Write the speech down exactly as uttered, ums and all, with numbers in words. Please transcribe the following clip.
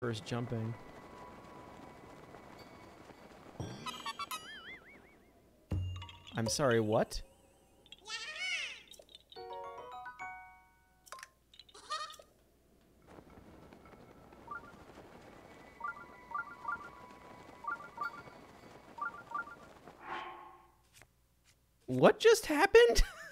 First jumping. I'm sorry, what? What just happened?